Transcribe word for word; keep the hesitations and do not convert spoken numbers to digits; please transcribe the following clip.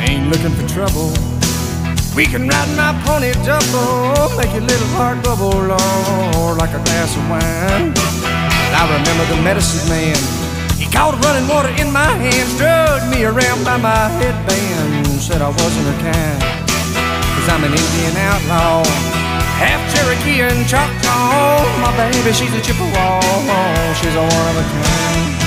ain't looking for trouble. We can ride my pony double, make your little heart bubble, Lord, like a glass of wine. I remember the medicine man, he caught running water in my hands, drugged me around by my headband, said I wasn't her kind, 'cause I'm an Indian outlaw, half Cherokee and Choctaw. My baby, she's a Chippewa, she's a one of a kind.